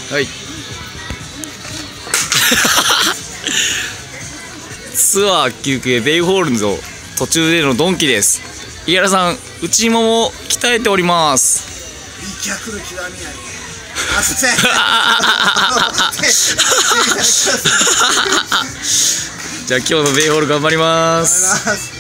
はいツアー休憩ベイホールズの途中でのドンキです。井原さん、内もも鍛えております。 美脚の極みやね。あ、すいません。 じゃあ今日のベイホール頑張ります。